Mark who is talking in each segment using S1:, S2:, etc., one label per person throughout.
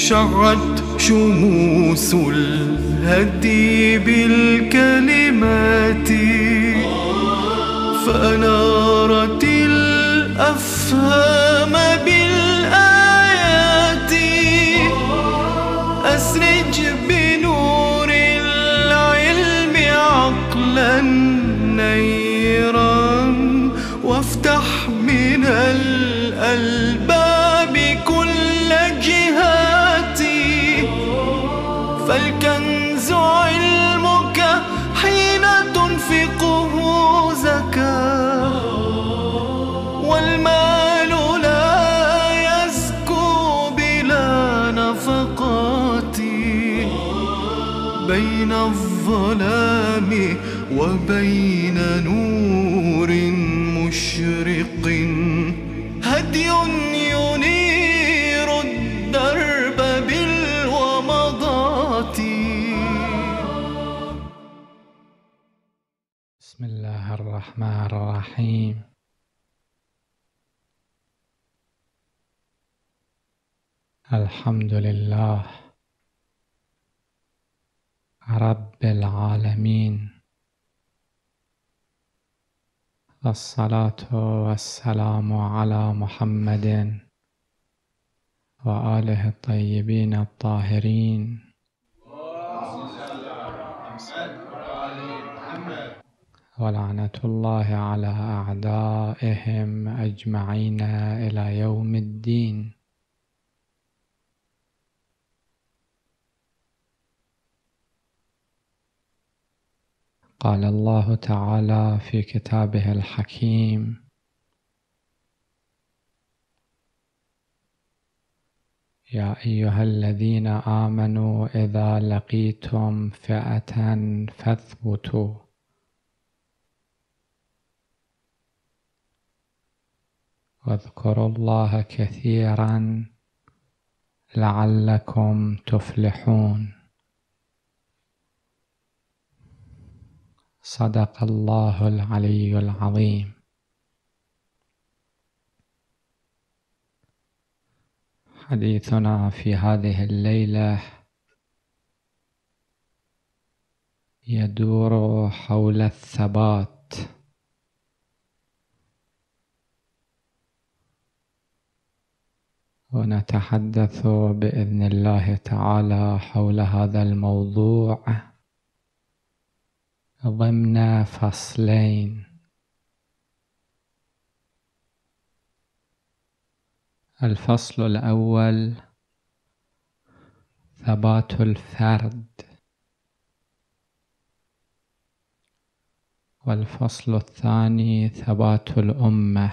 S1: شعت شموس الهدي بالكلمات فأنارت الأفهام بالآيات. أسرج بنور العلم عقلا نيرا وافتح من الألباب كل جهاتي. فالكنز علمك حين تنفقه زكاة والمال لا يزكو بلا نفقات. بين الظلام وبين نور مشرق هدي ينير الدرب بالومضات.
S2: بسم الله الرحمن الرحيم. الحمد لله رب العالمين، الصلاة والسلام على محمد وآله الطيبين الطاهرين ولعنة الله على أعدائهم أجمعين إلى يوم الدين. قال الله تعالى في كتابه الحكيم: يا أيها الذين آمنوا إذا لقيتم فئة فاثبتوا واذكروا الله كثيرا لعلكم تفلحون. صدق الله العلي العظيم. حديثنا في هذه الليلة يدور حول الثبات، ونتحدث بإذن الله تعالى حول هذا الموضوع ضمن فصلين. الفصل الأول ثبات الفرد، والفصل الثاني ثبات الأمة.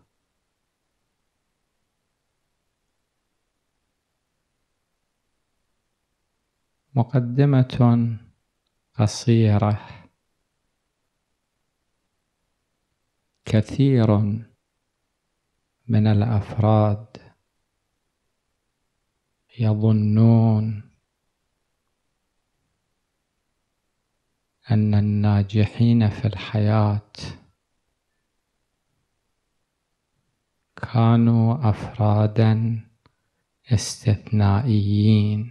S2: مقدمة قصيرة. كثير من الأفراد يظنون أن الناجحين في الحياة كانوا أفرادا استثنائيين،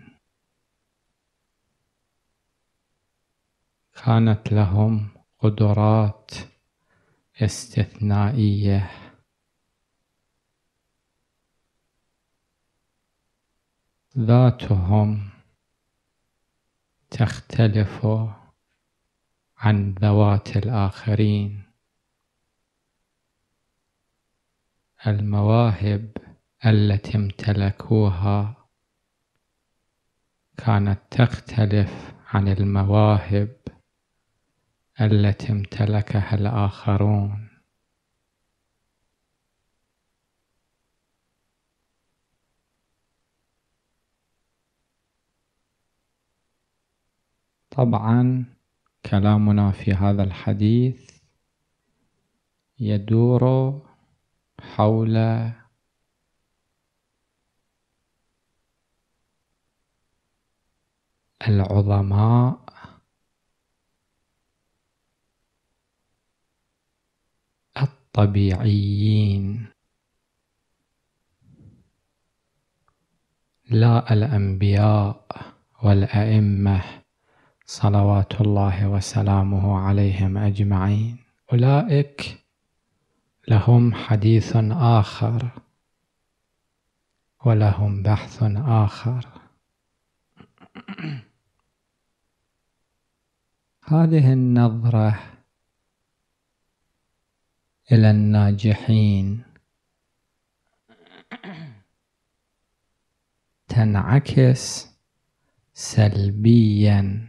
S2: كانت لهم قدرات استثنائية. ذاتهم تختلف عن ذوات الآخرين. المواهب التي امتلكوها كانت تختلف عن المواهب التي امتلكها الآخرون. طبعا كلامنا في هذا الحديث يدور حول العظماء الطبيعيين لا الأنبياء والأئمة صلوات الله وسلامه عليهم أجمعين، أولئك لهم حديث آخر ولهم بحث آخر. هذه النظرة إلى الناجحين تنعكس سلبيا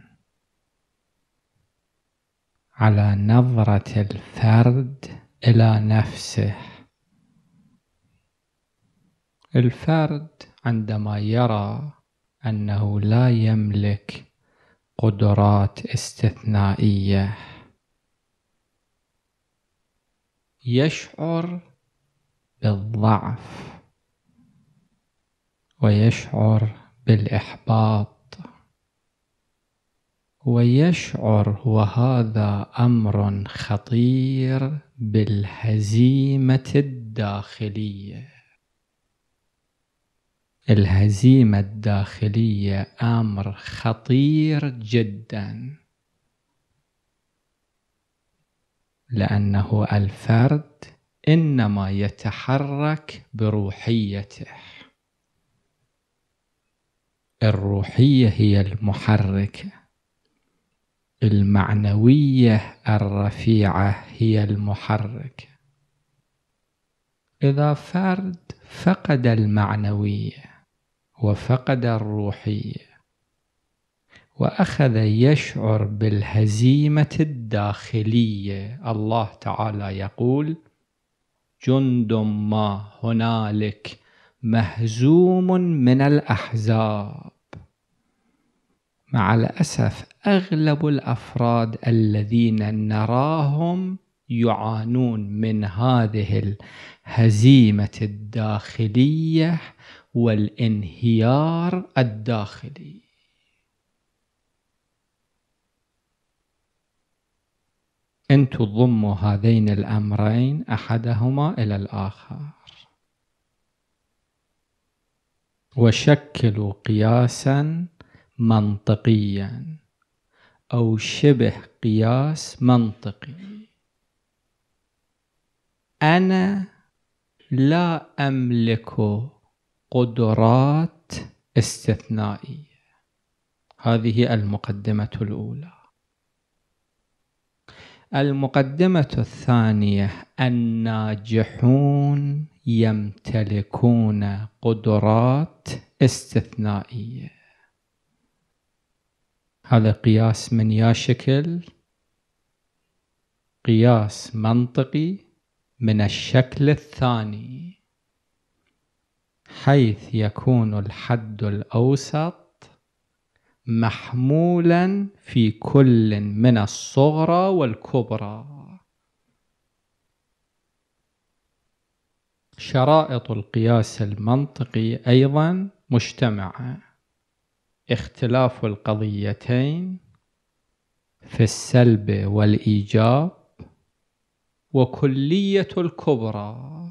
S2: على نظرة الفرد إلى نفسه. الفرد عندما يرى أنه لا يملك قدرات استثنائية يشعر بالضعف ويشعر بالإحباط ويشعر، وهذا أمر خطير، بالهزيمة الداخلية. الهزيمة الداخلية أمر خطير جدا، لأنه الفرد إنما يتحرك بروحيته. الروحية هي المحركة، المعنوية الرفيعة هي المحركة. إذا فرد فقد المعنوية وفقد الروحية وأخذ يشعر بالهزيمة الداخلية، الله تعالى يقول: جند ما هنالك مهزوم من الأحزاب. مع الأسف أغلب الأفراد الذين نراهم يعانون من هذه الهزيمة الداخلية والانهيار الداخلي. أن تضموا هذين الأمرين أحدهما إلى الآخر وشكلوا قياسا منطقيا أو شبه قياس منطقي. أنا لا أملك قدرات استثنائية. هذه المقدمة الأولى. المقدمة الثانية: الناجحون يمتلكون قدرات استثنائية. هذا قياس من يا شكل؟ قياس منطقي من الشكل الثاني، حيث يكون الحد الأوسط محمولا في كل من الصغرى والكبرى. شرائط القياس المنطقي أيضا مجتمعة: اختلاف القضيتين في السلب والإيجاب، وكلية الكبرى.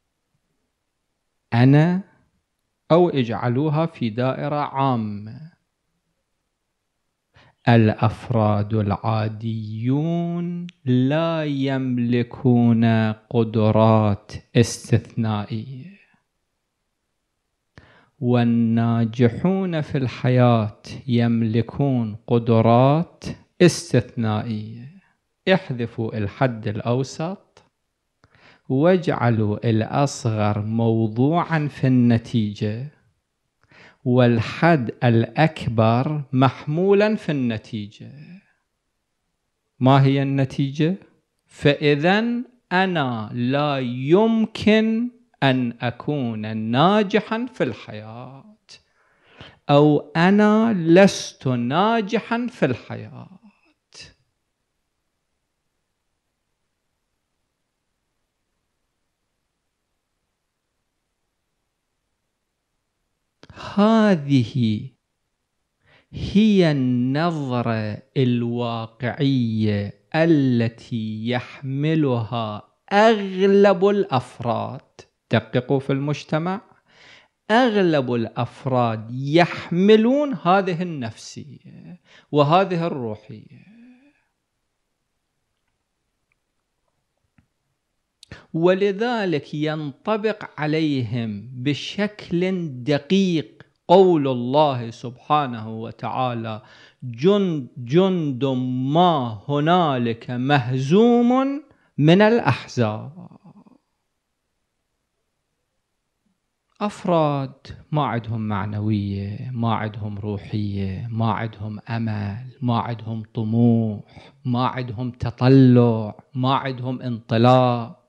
S2: أنا، أو اجعلوها في دائرة عامة، الأفراد العاديون لا يملكون قدرات استثنائية، والناجحون في الحياة يملكون قدرات استثنائية. احذفوا الحد الأوسط واجعلوا الأصغر موضوعا في النتيجة والحد الأكبر محمولا في النتيجة. ما هي النتيجة؟ فإذن أنا لا يمكن أن أكون ناجحا في الحياة، أو أنا لست ناجحا في الحياة. هذه هي النظرة الواقعية التي يحملها أغلب الأفراد. دققوا في المجتمع، أغلب الأفراد يحملون هذه النفسية وهذه الروحية، ولذلك ينطبق عليهم بشكل دقيق قول الله سبحانه وتعالى: جند ما هنالك مهزوم من الأحزاب. أفراد ما عندهم معنوية، ما عندهم روحية، ما عندهم أمل، ما عندهم طموح، ما عندهم تطلع، ما عندهم انطلاق.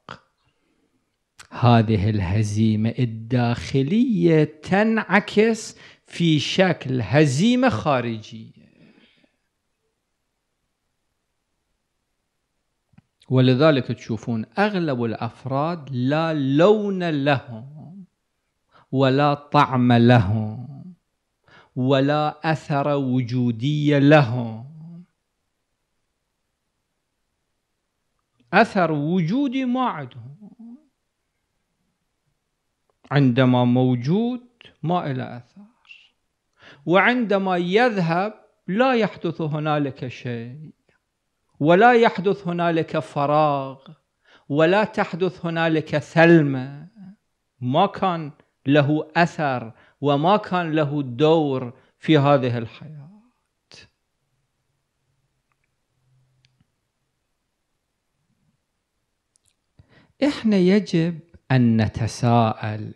S2: هذه الهزيمة الداخلية تنعكس في شكل هزيمة خارجية، ولذلك تشوفون أغلب الأفراد لا لون لهم ولا طعم لهم ولا أثر وجودي لهم. أثر وجودي ما عندهم، عندما موجود ما إلى أثر، وعندما يذهب لا يحدث هنالك شيء، ولا يحدث هنالك فراغ، ولا تحدث هنالك ثلمة. ما كان له أثر وما كان له دور في هذه الحياة. إحنا يجب أن نتساءل: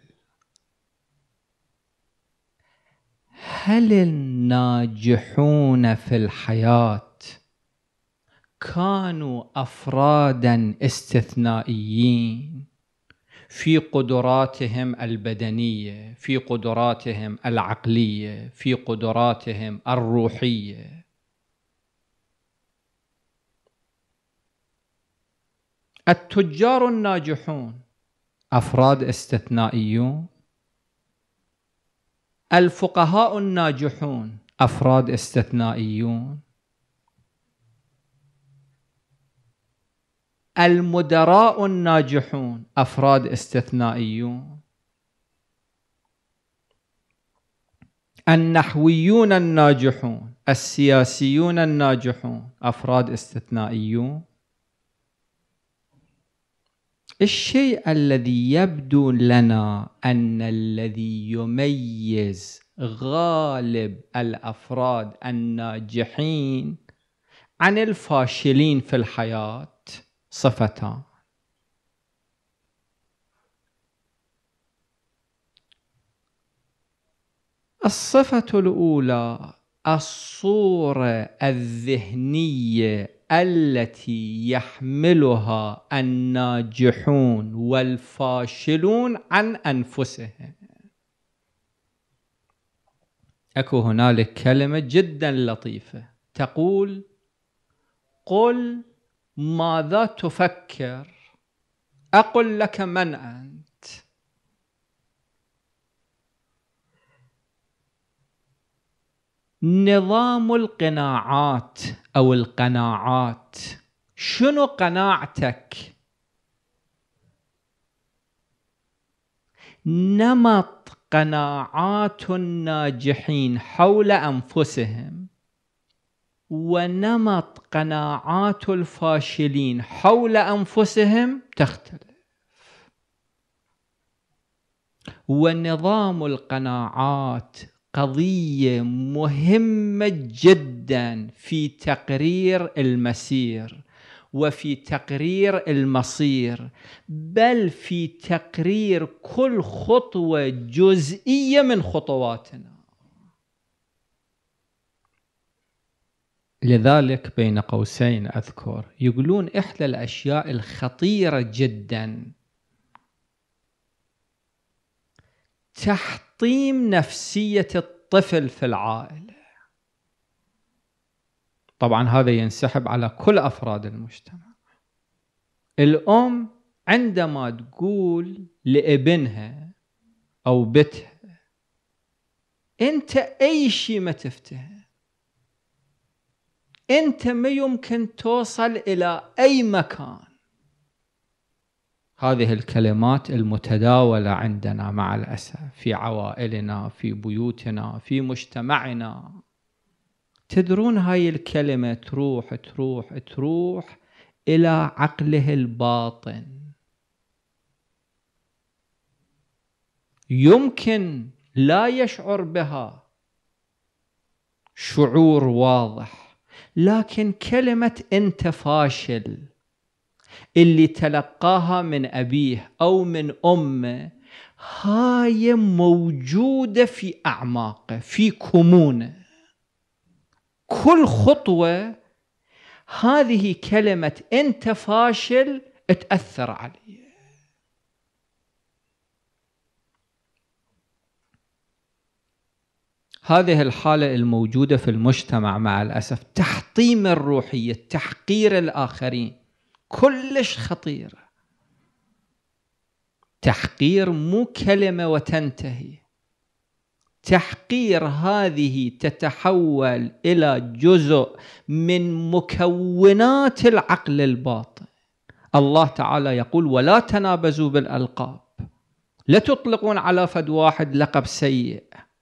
S2: هل الناجحون في الحياة كانوا أفرادا استثنائيين في قدراتهم البدنية، في قدراتهم العقلية، في قدراتهم الروحية؟ التجار الناجحون أفراد استثنائيون؟ الفقهاء الناجحون أفراد استثنائيون؟ المدراء الناجحون أفراد استثنائيون؟ النحويون الناجحون، السياسيون الناجحون أفراد استثنائيون؟ الشيء الذي يبدو لنا أن الذي يميز غالب الأفراد الناجحين عن الفاشلين في الحياة صفتان: الصفة الأولى الصورة الذهنية التي يحملها الناجحون والفاشلون عن أنفسهم. أكو هنالك كلمة جدا لطيفة تقول: قل ماذا تفكر أقل لك من أنت. نظام القناعات أو القناعات، شنو قناعتك؟ نمط قناعات الناجحين حول أنفسهم ونمط قناعات الفاشلين حول أنفسهم تختلف. ونظام القناعات قضية مهمة جدا في تقرير المسير وفي تقرير المصير، بل في تقرير كل خطوة جزئية من خطواتنا. لذلك بين قوسين أذكر يقولون إحدى الأشياء الخطيرة جدا تحطيم نفسية الطفل في العائلة. طبعا هذا ينسحب على كل أفراد المجتمع. الأم عندما تقول لابنها أو بنتها أنت أي شيء ما تفتهم، أنت ما يمكن توصل إلى أي مكان، هذه الكلمات المتداولة عندنا مع الأسف في عوائلنا، في بيوتنا، في مجتمعنا. تدرون هاي الكلمة تروح تروح تروح إلى عقله الباطن. يمكن لا يشعر بها شعور واضح، لكن كلمة أنت فاشل اللي تلقاها من أبيه أو من أمه هاي موجودة في أعماقه، في كمونه. كل خطوة هذه كلمة أنت فاشل تأثر عليه. هذه الحالة الموجودة في المجتمع مع الأسف، تحطيم الروحية، تحقير الآخرين، كلش خطيرة. تحقير مو كلمة وتنتهي، تحقير هذه تتحول إلى جزء من مكونات العقل الباطن. الله تعالى يقول ولا تنابزوا بالألقاب، لا تطلقون على فد واحد لقب سيء.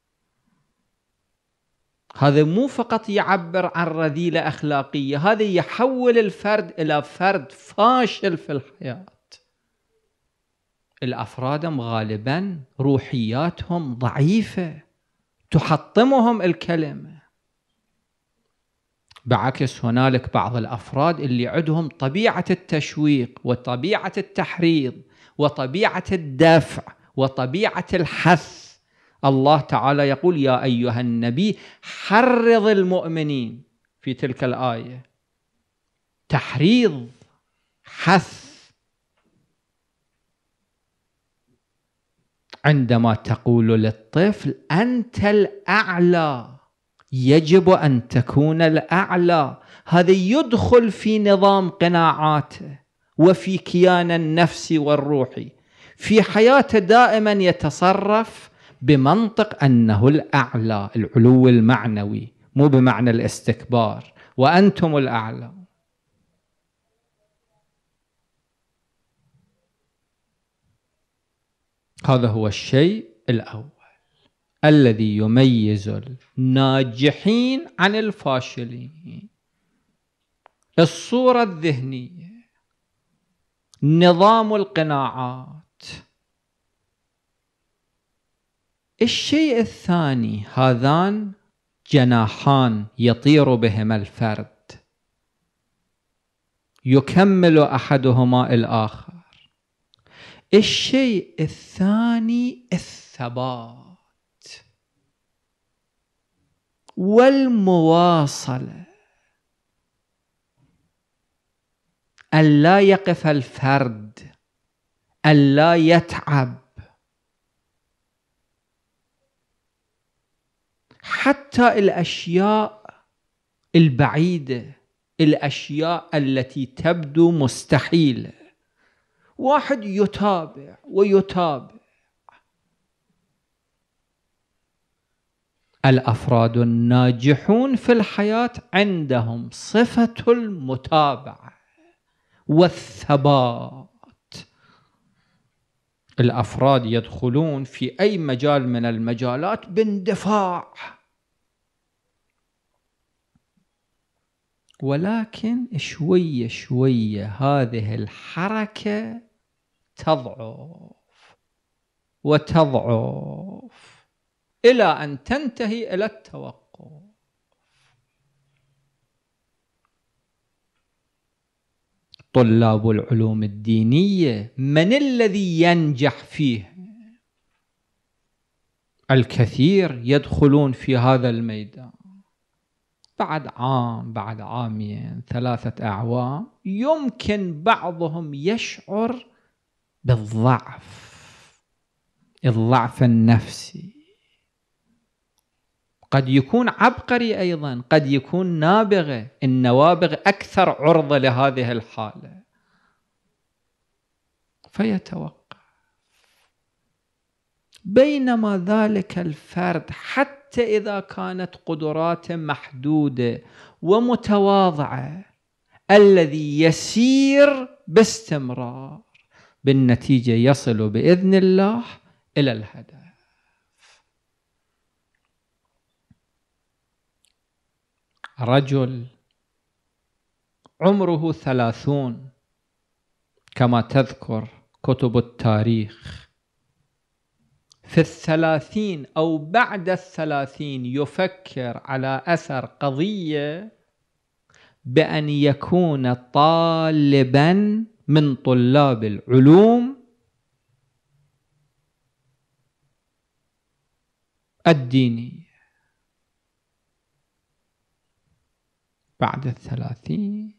S2: هذا مو فقط يعبر عن رذيلة أخلاقية، هذا يحول الفرد إلى فرد فاشل في الحياة. الأفراد غالبا روحياتهم ضعيفة تحطمهم الكلمة، بعكس هنالك بعض الأفراد اللي عندهم طبيعة التشويق وطبيعة التحريض وطبيعة الدفع وطبيعة الحث. الله تعالى يقول يا أيها النبي حرض المؤمنين في تلك الآية، تحريض، حث. عندما تقول للطفل أنت الأعلى، يجب أن تكون الأعلى، هذا يدخل في نظام قناعاته وفي كيان النفس والروحي. في حياته دائما يتصرف بمنطق أنه الأعلى، العلو المعنوي، مو بمعنى الاستكبار، وأنتم الأعلى. هذا هو الشيء الأول الذي يميز الناجحين عن الفاشلين. الصورة الذهنية، نظام القناعات. الشيء الثاني، هذان جناحان يطير بهما الفرد، يكمل أحدهما الآخر. الشيء الثاني الثبات والمواصلة، ألا يقف الفرد، ألا يتعب، حتى الأشياء البعيدة، الأشياء التي تبدو مستحيلة. واحد يتابع ويتابع. الأفراد الناجحون في الحياة عندهم صفة المتابعة والثبات. الأفراد يدخلون في أي مجال من المجالات باندفاع، ولكن شوية شوية هذه الحركة تضعف وتضعف إلى أن تنتهي إلى التوقف. طلاب العلوم الدينية من الذي ينجح فيه؟ الكثير يدخلون في هذا الميدان بعد عام، بعد عامين، 3 أعوام، يمكن بعضهم يشعر بالضعف، الضعف النفسي. قد يكون عبقري أيضا، قد يكون نابغة. النوابغ أكثر عرضة لهذه الحالة، فيتوقف. بينما ذلك الفرد حتى إذا كانت قدراته محدودة ومتواضعة، الذي يسير باستمرار بالنتيجة يصل بإذن الله إلى الهدف. رجل عمره 30 كما تذكر كتب التاريخ، في 30 أو بعد 30 يفكر على أثر قضية بأن يكون طالبا من طلاب العلوم الدينية. بعد 30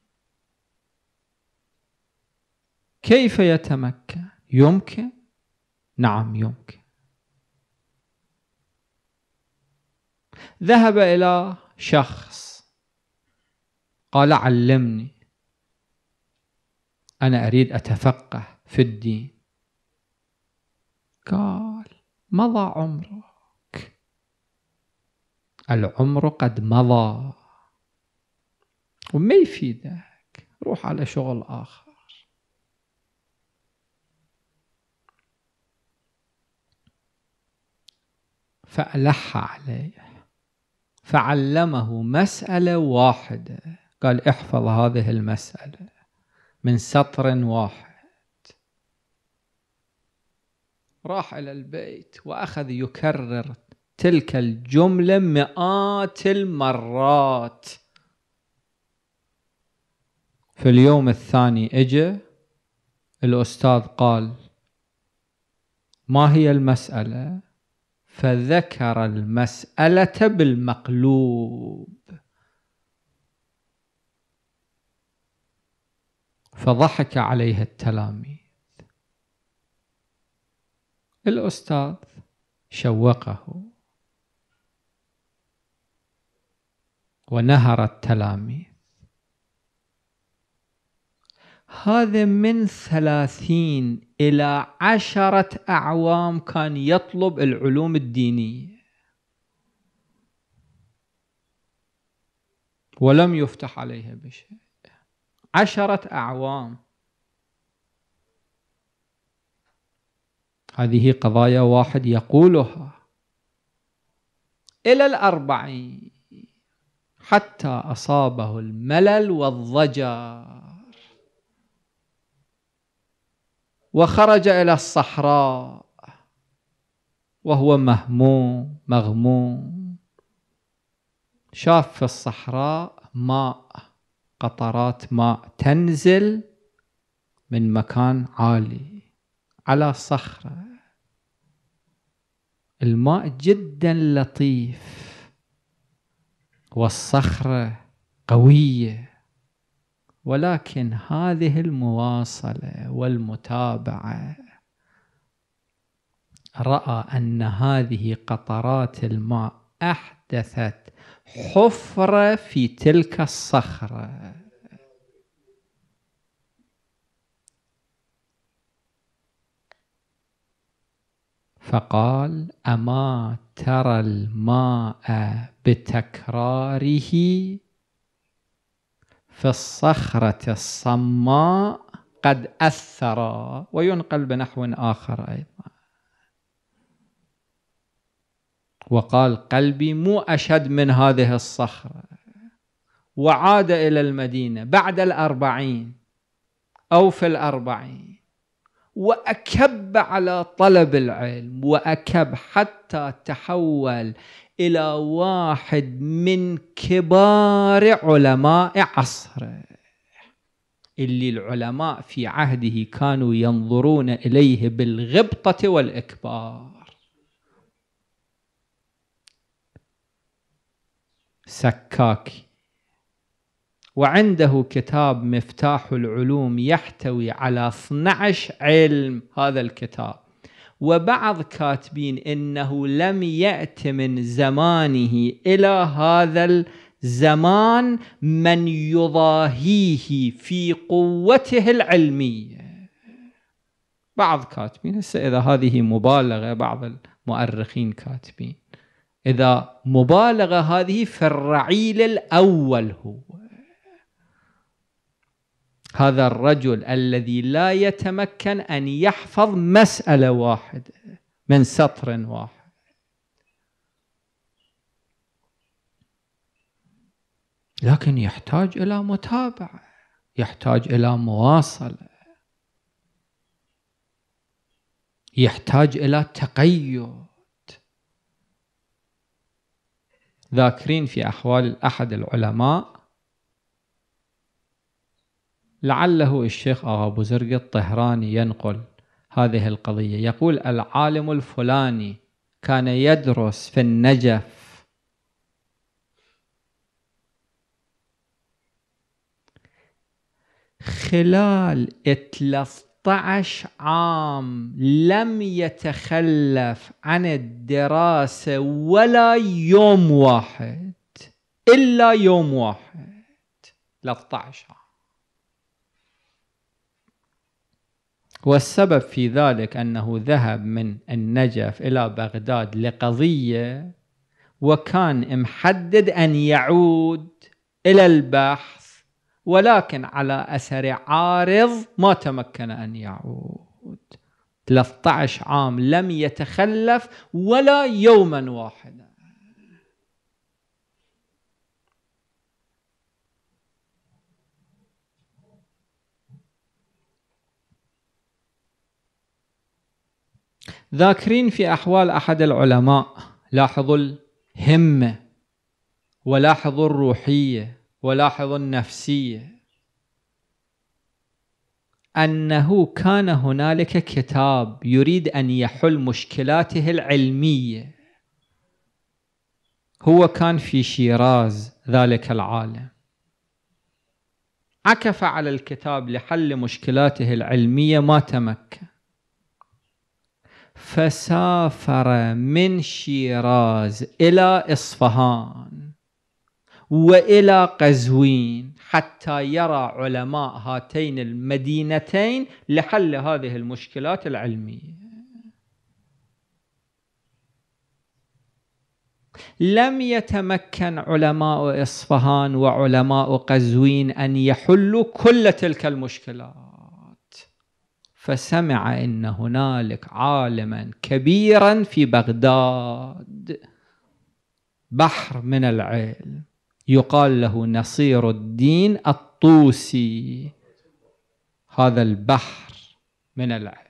S2: كيف يتمكن؟ يمكن؟ نعم يمكن. ذهب إلى شخص قال علمني، أنا أريد أتفقه في الدين. قال مضى عمرك، العمر قد مضى وما يفيدك، روح على شغل آخر. فألح عليه فعلمه مسألة واحدة، قال احفظ هذه المسألة من سطر واحد. راح إلى البيت وأخذ يكرر تلك الجملة مئات المرات. في اليوم الثاني اجى الأستاذ قال ما هي المسألة؟ فذكر المسألة بالمقلوب، فضحك عليه التلاميذ. الأستاذ شوقه ونهر التلاميذ. هذا من 30 إلى 10 أعوام كان يطلب العلوم الدينية ولم يفتح عليه بشيء. 10 أعوام. هذه قضايا واحد يقولها إلى 40 حتى أصابه الملل والضجر وخرج إلى الصحراء وهو مغموم. شاف في الصحراء ماء، قطرات ماء تنزل من مكان عالي على صخرة. الماء جدا لطيف والصخرة قوية، ولكن هذه المواصلة والمتابعة رأى أن هذه قطرات الماء أحدثت حفرة في تلك الصخرة. فقال أما ترى الماء بتكراره في الصخرة الصماء قد أثر، وينقل بنحو آخر أيضا. وقال قلبي مو أشد من هذه الصخرة. وعاد إلى المدينة بعد 40 أو في 40 وأكب على طلب العلم، وأكب حتى تحول إلى واحد من كبار علماء عصره، اللي العلماء في عهده كانوا ينظرون إليه بالغبطة والإكبار. سكاكي، وعنده كتاب مفتاح العلوم يحتوي على 12 علم. هذا الكتاب، وبعض كاتبين إنه لم يأت من زمانه إلى هذا الزمان من يضاهيه في قوته العلمية. بعض كاتبين، إذا هذه مبالغة، بعض المؤرخين كاتبين إذا مبالغة هذه في الرعيل الأول. هو هذا الرجل الذي لا يتمكن أن يحفظ مسألة واحدة من سطر واحد، لكن يحتاج إلى متابعة، يحتاج إلى مواصلة، يحتاج إلى تقيد. ذاكرين في أحوال أحد العلماء، لعله الشيخ آغا بزرق الطهراني ينقل هذه القضية، يقول: العالم الفلاني كان يدرس في النجف خلال 13 عام لم يتخلف عن الدراسة ولا يوم واحد، إلا يوم واحد، 13 عام. والسبب في ذلك أنه ذهب من النجف إلى بغداد لقضية، وكان محدد أن يعود إلى البحث، ولكن على أثر عارض ما تمكن أن يعود. 13 عام لم يتخلف ولا يوما واحدا. ذاكرين في أحوال أحد العلماء، لاحظوا الهمة ولاحظوا الروحية ولاحظوا النفسية، أنه كان هنالك كتاب يريد أن يحل مشكلاته العلمية. هو كان في شيراز ذلك العالم، عكف على الكتاب لحل مشكلاته العلمية، ما تمكن، فسافر من شيراز إلى إصفهان وإلى قزوين حتى يرى علماء هاتين المدينتين لحل هذه المشكلات العلمية. لم يتمكن علماء إصفهان وعلماء قزوين أن يحلوا كل تلك المشكلات، فسمع إن هنالك عالما كبيرا في بغداد، بحر من العلم، يقال له نصير الدين الطوسي. هذا البحر من العلم.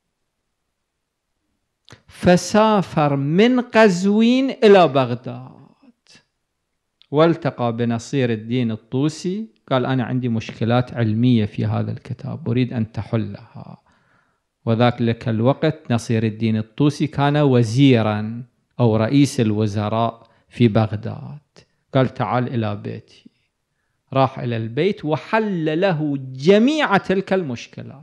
S2: فسافر من قزوين إلى بغداد والتقى بنصير الدين الطوسي، قال: أنا عندي مشكلات علمية في هذا الكتاب أريد أن تحلها. وذاك الوقت نصير الدين الطوسي كان وزيرا أو رئيس الوزراء في بغداد. قال: تعال إلى بيتي. راح إلى البيت وحل له جميع تلك المشكلات.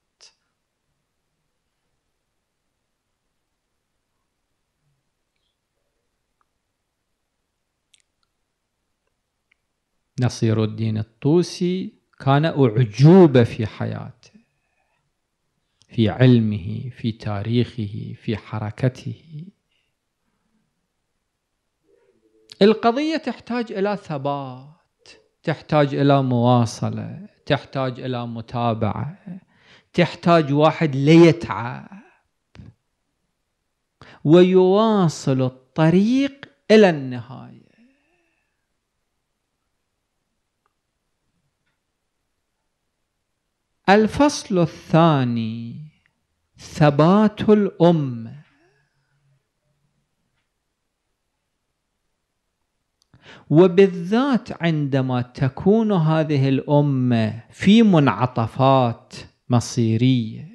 S2: نصير الدين الطوسي كان أعجوبة في حياته، في علمه، في تاريخه، في حركته. القضية تحتاج إلى ثبات، تحتاج إلى مواصلة، تحتاج إلى متابعة، تحتاج واحد ليتعب ويواصل الطريق إلى النهاية. الفصل الثاني: ثبات الأمة. وبالذات عندما تكون هذه الأمة في منعطفات مصيرية،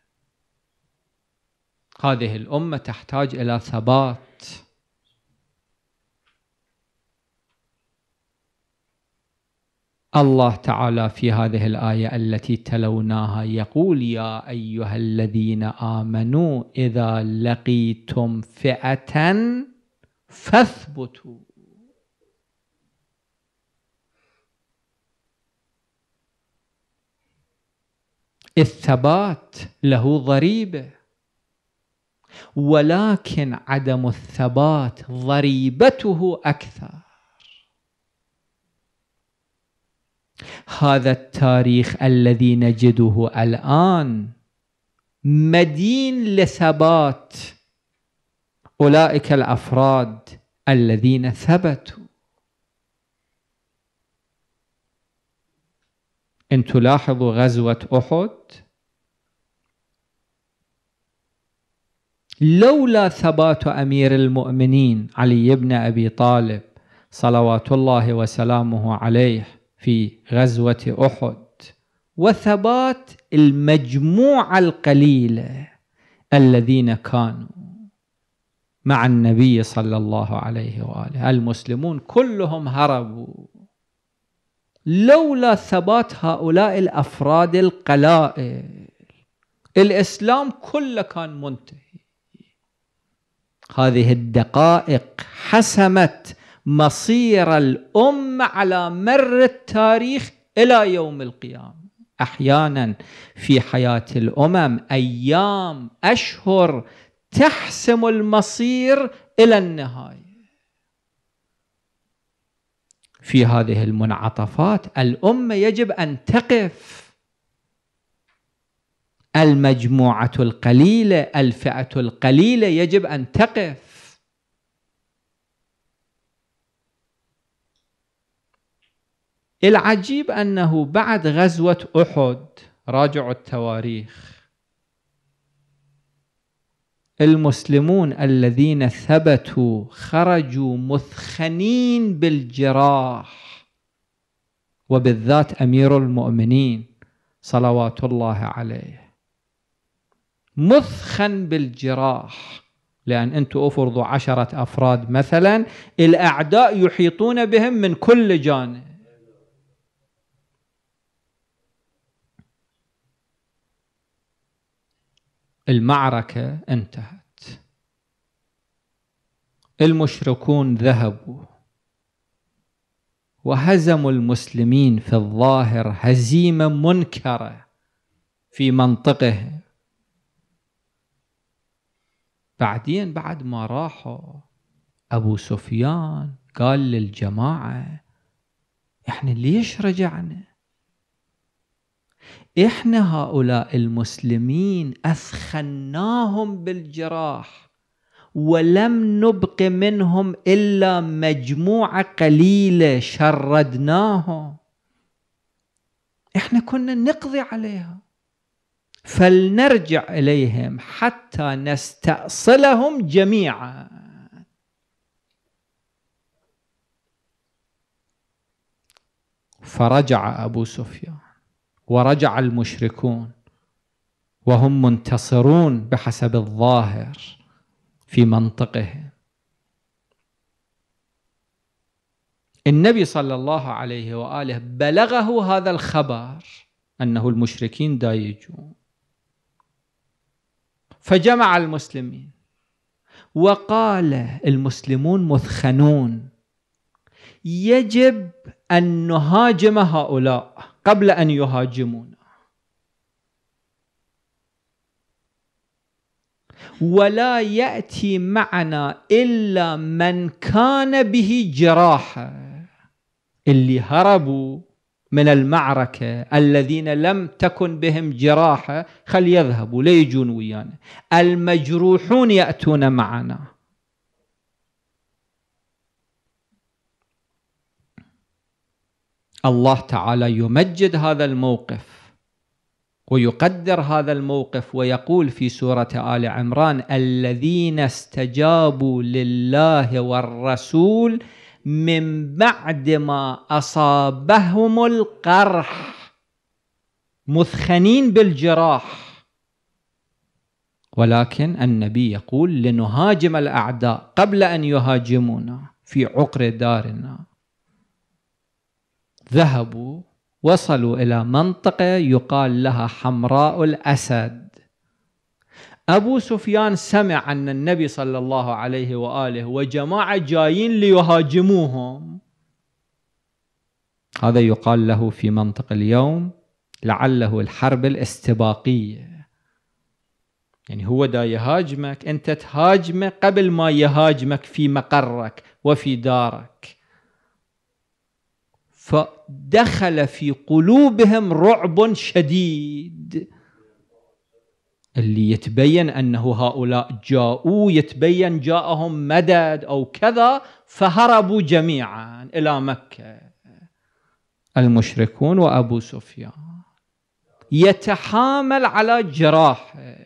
S2: هذه الأمة تحتاج إلى ثبات. الله تعالى في هذه الآية التي تلوناها يقول: يا أيها الذين آمنوا إذا لقيتم فئة فاثبتوا. الثبات له ضريبة، ولكن عدم الثبات ضريبته أكثر. هذا التاريخ الذي نجده الآن مدين لثبات أولئك الأفراد الذين ثبتوا. إن تلاحظوا غزوة أحد، لولا ثبات أمير المؤمنين علي بن أبي طالب صلوات الله وسلامه عليه في غزوة أحد، وثبات المجموعة القليلة الذين كانوا مع النبي صلى الله عليه وآله، المسلمون كلهم هربوا، لولا ثبات هؤلاء الأفراد القلائل الإسلام كله كان منتهي. هذه الدقائق حسمت مصير الأمة على مر التاريخ إلى يوم القيامة. أحيانا في حياة الأمم أيام أشهر تحسم المصير إلى النهاية. في هذه المنعطفات الأمة يجب أن تقف، المجموعة القليلة، الفئة القليلة يجب أن تقف. العجيب أنه بعد غزوة أحد، راجعوا التواريخ، المسلمون الذين ثبتوا خرجوا مثخنين بالجراح، وبالذات أمير المؤمنين صلوات الله عليه مثخن بالجراح، لأن أنتم أفرضوا 10 أفراد مثلا، الأعداء يحيطون بهم من كل جانب. المعركة انتهت، المشركون ذهبوا وهزموا المسلمين في الظاهر هزيمة منكرة في منطقه. بعدين بعد ما راحوا، أبو سفيان قال للجماعة: إحنا ليش رجعنا؟ إحنا هؤلاء المسلمين أثخناهم بالجراح، ولم نبق منهم إلا مجموعة قليلة شردناهم، إحنا كنا نقضي عليها، فلنرجع إليهم حتى نستأصلهم جميعا. فرجع أبو سفيان ورجع المشركون وهم منتصرون بحسب الظاهر في منطقهم. النبي صلى الله عليه وآله بلغه هذا الخبر أنه المشركين دايجون، فجمع المسلمين وقال: المسلمون مثخنون، يجب أن نهاجم هؤلاء قبل أن يهاجمونا، ولا يأتي معنا إلا من كان به جراحة. اللي هربوا من المعركة الذين لم تكن بهم جراحة خل يذهبوا، لا يجون ويانا، المجروحون يأتون معنا. الله تعالى يمجد هذا الموقف ويقدر هذا الموقف، ويقول في سورة آل عمران: الذين استجابوا لله والرسول من بعد ما أصابهم القرح، مثخنين بالجراح، ولكن النبي يقول: لنهاجم الأعداء قبل أن يهاجمونا في عقر دارنا. ذهبوا وصلوا إلى منطقة يقال لها حمراء الأسد. أبو سفيان سمع أن النبي صلى الله عليه وآله وجماعة جايين ليهاجموهم. هذا يقال له في منطق اليوم لعله الحرب الاستباقية، يعني هو دا يهاجمك، أنت تهاجمه قبل ما يهاجمك في مقرك وفي دارك. فدخل في قلوبهم رعب شديد، اللي يتبين أنه هؤلاء جاءوا، يتبين جاءهم مدد أو كذا، فهربوا جميعا إلى مكة. المشركون وأبو سفيان يتحامل على جراحه.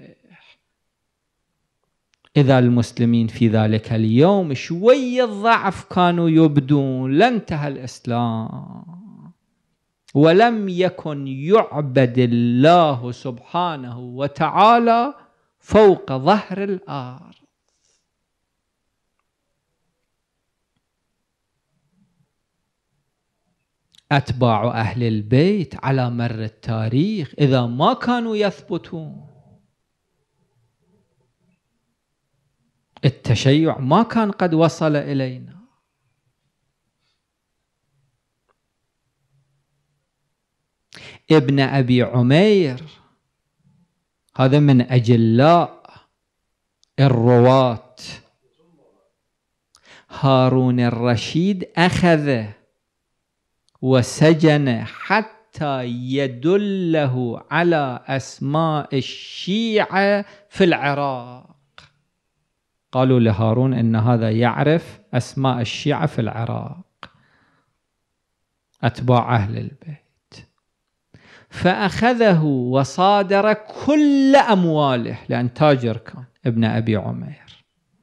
S2: إذا المسلمين في ذلك اليوم شوية ضعف كانوا يبدون لانتهى الإسلام، ولم يكن يعبد الله سبحانه وتعالى فوق ظهر الأرض. أتباع أهل البيت على مر التاريخ إذا ما كانوا يثبتون، التشيع ما كان قد وصل إلينا. ابن أبي عمير هذا من أجلاء الرواة، هارون الرشيد أخذه وسجن حتى يدله على أسماء الشيعة في العراق. قالوا لهارون إن هذا يعرف أسماء الشيعة في العراق، أتباع أهل البيت. فأخذه وصادر كل أمواله، لأن تاجر كان ابن أبي عمير،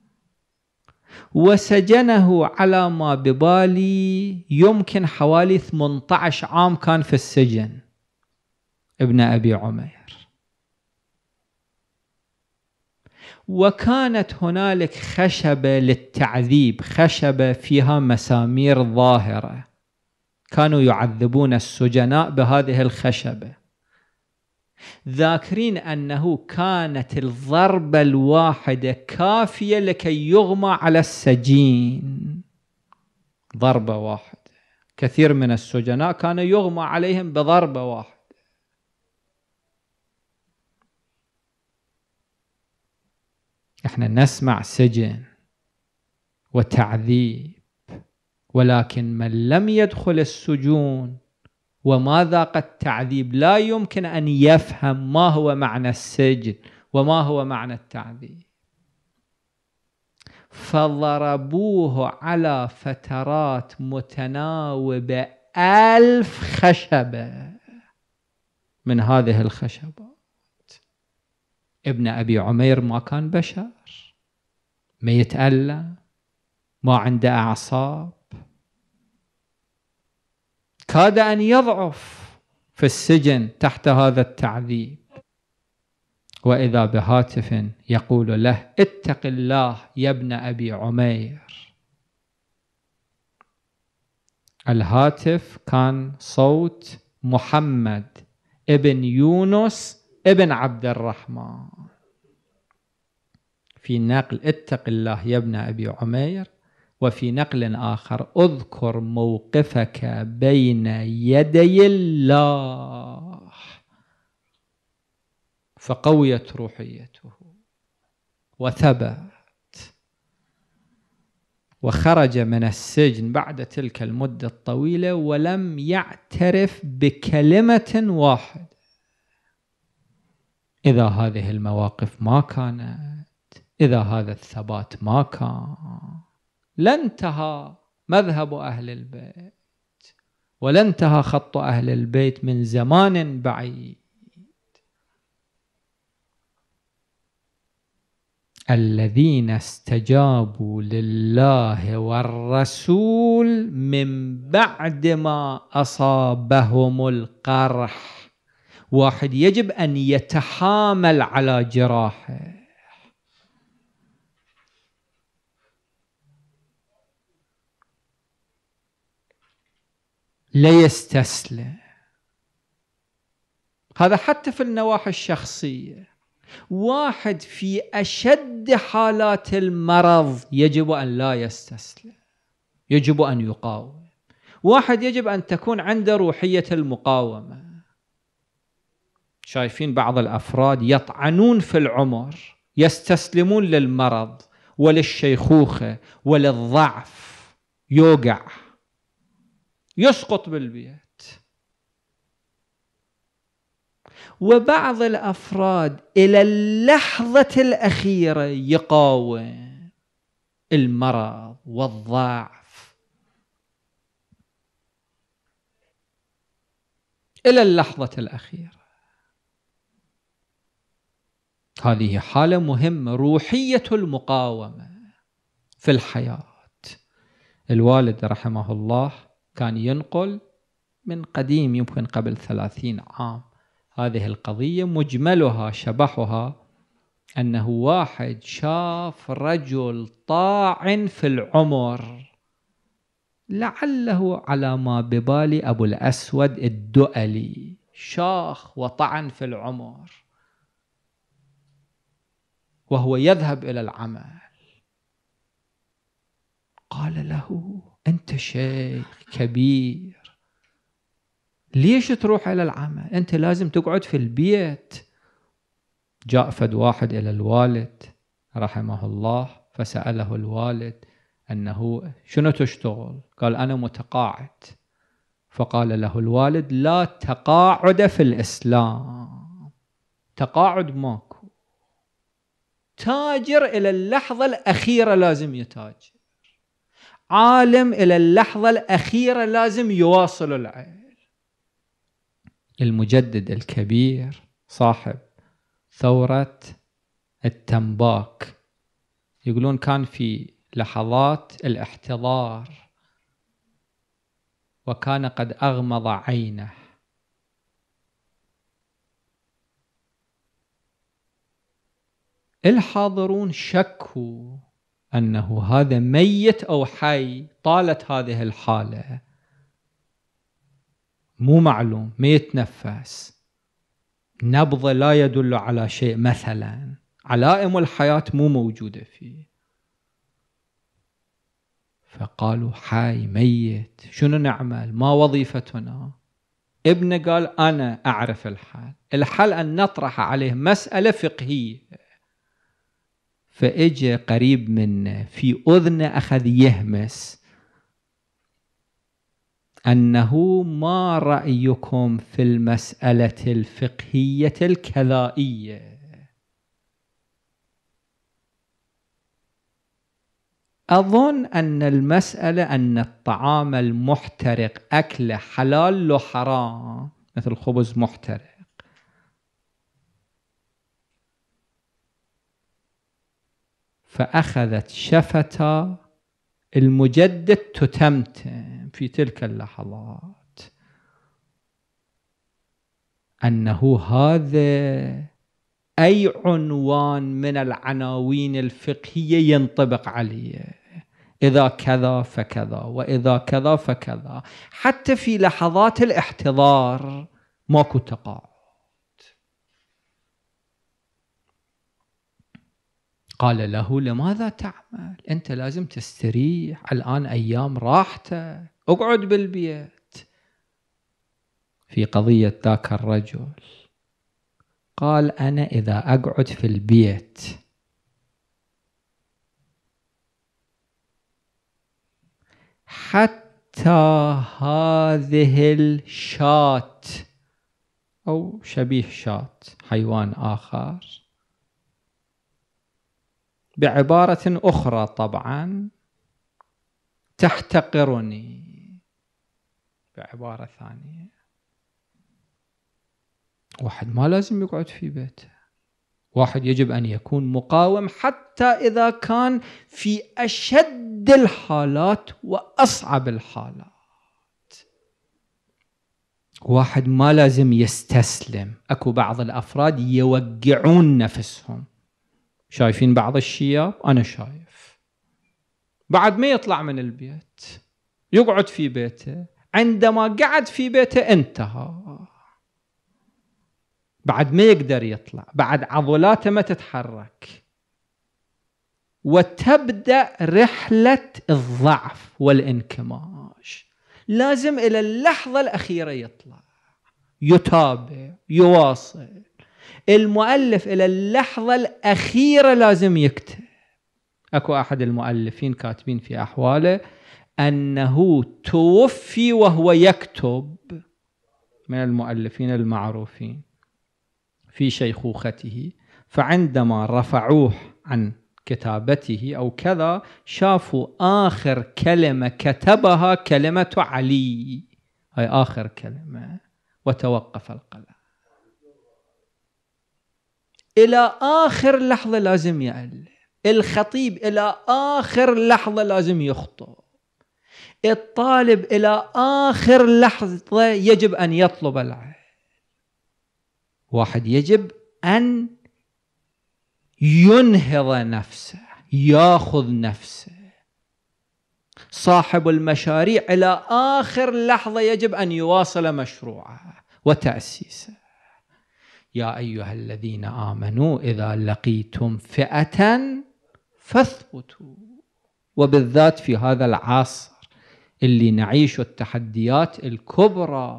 S2: وسجنه على ما ببالي يمكن حوالي 18 عام كان في السجن ابن أبي عمير. وكانت هنالك خشبة للتعذيب، خشبة فيها مسامير ظاهرة، كانوا يعذبون السجناء بهذه الخشبة، ذاكرين أنه كانت الضربة الواحدة كافية لكي يغمى على السجين، ضربة واحدة. كثير من السجناء كان يغمى عليهم بضربة واحدة. احنا نسمع سجن وتعذيب، ولكن من لم يدخل السجون وما ذاق التعذيب لا يمكن أن يفهم ما هو معنى السجن وما هو معنى التعذيب. فضربوه على فترات متناوبة 1000 خشبة من هذه الخشبات. ابن أبي عمير ما كان بشر، ما يتألم، ما عنده أعصاب، كاد أن يضعف في السجن تحت هذا التعذيب. وإذا بهاتف يقول له اتق الله يا ابن أبي عمير. الهاتف كان صوت محمد ابن يونس ابن عبد الرحمن. في نقل اتق الله يا ابن أبي عمير، وفي نقل آخر اذكر موقفك بين يدي الله. فقويت روحيته وثبت، وخرج من السجن بعد تلك المدة الطويلة ولم يعترف بكلمة واحدة. إذا هذه المواقف ما كانت، إذا هذا الثبات ما كان، لانتهى مذهب أهل البيت ولانتهى خط أهل البيت من زمان بعيد. الذين استجابوا لله والرسول من بعد ما أصابهم القرح. واحد يجب أن يتحامل على جراحه، لا يستسلم. هذا حتى في النواحي الشخصية. واحد في أشد حالات المرض يجب أن لا يستسلم، يجب أن يقاوم. واحد يجب أن تكون عنده روحية المقاومة. شايفين بعض الأفراد يطعنون في العمر، يستسلمون للمرض وللشيخوخة وللضعف، يوقع. يسقط بالبيت. وبعض الأفراد إلى اللحظة الأخيرة يقاوم المرض والضعف، إلى اللحظة الأخيرة. هذه حالة مهمة، روحية المقاومة في الحياة. الوالد رحمه الله كان ينقل من قديم، يمكن قبل 30 عام، هذه القضية مجملها شبحها أنه واحد شاف رجل طاعن في العمر، لعله على ما ببالي أبو الأسود الدؤلي، شاخ وطعن في العمر وهو يذهب إلى العمل. قال له: أنت شيخ كبير، ليش تروح إلى العمل؟ أنت لازم تقعد في البيت. جاء فد واحد إلى الوالد رحمه الله، فسأله الوالد أنه شنو تشتغل؟ قال: أنا متقاعد. فقال له الوالد: لا تقاعد في الإسلام، تقاعد ماكو، تاجر إلى اللحظة الأخيرة لازم يتاجر، عالم إلى اللحظة الأخيرة لازم يواصل العلم. المجدد الكبير صاحب ثورة التنباك يقولون كان في لحظات الاحتضار وكان قد أغمض عينه، الحاضرون شكوا أنه هذا ميت أو حي، طالت هذه الحالة مو معلوم، ما يتنفس، نبض لا يدل على شيء، مثلا علائم الحياة مو موجودة فيه. فقالوا: حي ميت، شنو نعمل؟ ما وظيفتنا؟ ابنه قال: أنا أعرف الحل أن نطرح عليه مسألة فقهية. فإجى قريب منه في أذنه أخذ يهمس أنه: ما رأيكم في المسألة الفقهية الكذائية؟ أظن أن المسألة أن الطعام المحترق أكله حلال له حرام، مثل خبز محترق. فأخذت شفة المجدد تتمتم في تلك اللحظات أنه هذا أي عنوان من العناوين الفقهية ينطبق عليه، إذا كذا فكذا وإذا كذا فكذا، حتى في لحظات الاحتضار ماكو تقاعد. قال له: لماذا تعمل؟ أنت لازم تستريح، الآن أيام راحتك، اقعد بالبيت. في قضية ذاك الرجل قال: أنا إذا أقعد في البيت حتى هذه الشاة أو شبيه شاة حيوان آخر، بعبارة أخرى طبعا، تحتقرني، بعبارة ثانية. واحد ما لازم يقعد في بيته، واحد يجب أن يكون مقاوم حتى إذا كان في أشد الحالات وأصعب الحالات. واحد ما لازم يستسلم. أكو بعض الأفراد يوقعون نفسهم، شايفين بعض الشياب، أنا شايف، بعد ما يطلع من البيت يقعد في بيته، عندما قعد في بيته انتهى، بعد ما يقدر يطلع، بعد عضلاته ما تتحرك، وتبدأ رحلة الضعف والانكماش. لازم إلى اللحظة الأخيرة يطلع، يتابع، يواصل. المؤلف إلى اللحظة الأخيرة لازم يكتب. أكو أحد المؤلفين كاتبين في أحواله أنه توفي وهو يكتب، من المؤلفين المعروفين في شيخوخته، فعندما رفعوه عن كتابته أو كذا شافوا آخر كلمة كتبها كلمة علي، هاي آخر كلمة، وتوقف القلم. إلى آخر لحظة لازم يألف الخطيب، إلى آخر لحظة لازم يخطب الطالب، إلى آخر لحظة يجب أن يطلب العلم. واحد يجب أن ينهض نفسه، يأخذ نفسه. صاحب المشاريع إلى آخر لحظة يجب أن يواصل مشروعه وتأسيسه. يا أيها الذين آمنوا إذا لقيتم فئة فاثبتوا، وبالذات في هذا العصر اللي نعيش التحديات الكبرى.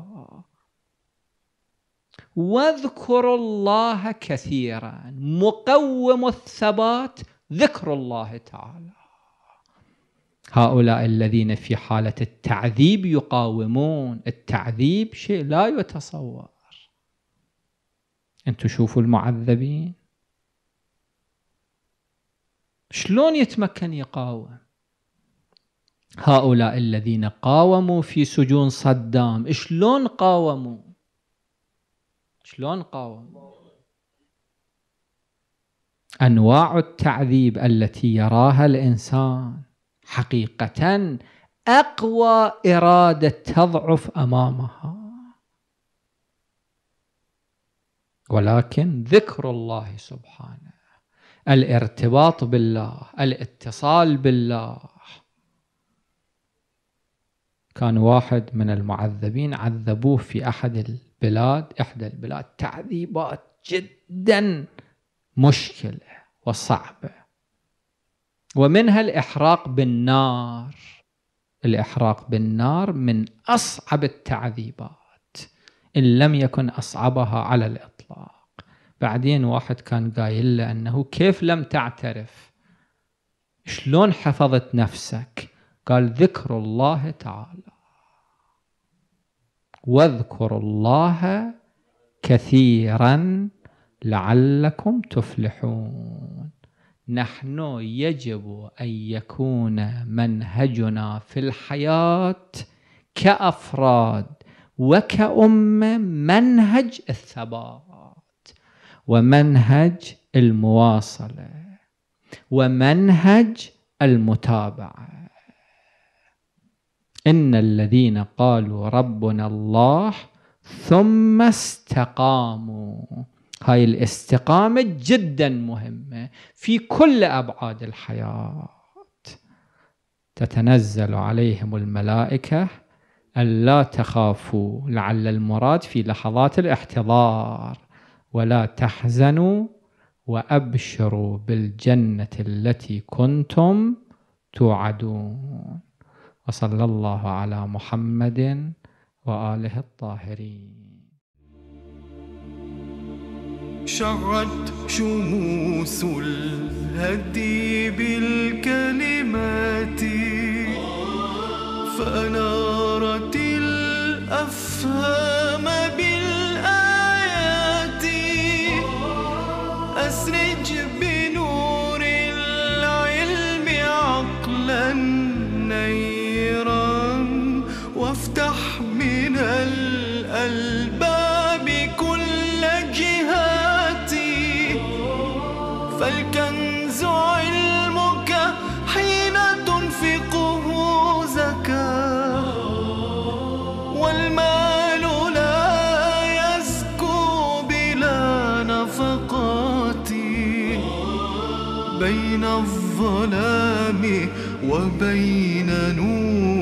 S2: واذكروا الله كثيرا، مقوم الثبات ذكر الله تعالى. هؤلاء الذين في حالة التعذيب يقاومون، التعذيب شيء لا يتصور. انتوا شوفوا المعذبين شلون يتمكن يقاوم. هؤلاء الذين قاوموا في سجون صدام شلون قاوموا؟ شلون قاوموا؟ أنواع التعذيب التي يراها الإنسان حقيقة أقوى إرادة تضعف أمامها، ولكن ذكر الله سبحانه، الارتباط بالله، الاتصال بالله. كان واحد من المعذبين عذبوه في إحدى البلاد تعذيبات جدا مشكلة وصعبة، ومنها الإحراق بالنار. الإحراق بالنار من أصعب التعذيبات إن لم يكن أصعبها على الإطلاق. بعدين واحد كان قايل له أنه كيف لم تعترف؟ شلون حفظت نفسك؟ قال ذكر الله تعالى، واذكروا الله كثيرا لعلكم تفلحون. نحن يجب أن يكون منهجنا في الحياة كأفراد وكأمة منهج الثبات، ومنهج المواصلة، ومنهج المتابعة. إن الذين قالوا ربنا الله ثم استقاموا، هاي الاستقامة جدا مهمة في كل أبعاد الحياة. تتنزل عليهم الملائكة ألا تخافوا، لعل المراد في لحظات الاحتضار، ولا تحزنوا وأبشروا بالجنة التي كنتم توعدون. وصلى الله على محمد وآله الطاهرين.
S1: شعت شموس الهدي بالكلمات، فأنارت الأفهام بالآيات. أسرج بنور العلم عقلا نيرا، وافتح من الألباب كل جهاتي. فالكنز علمك حين تنفقه زكاة، والمال لا يزكو بلا نفقات. بين الظلام وبين نور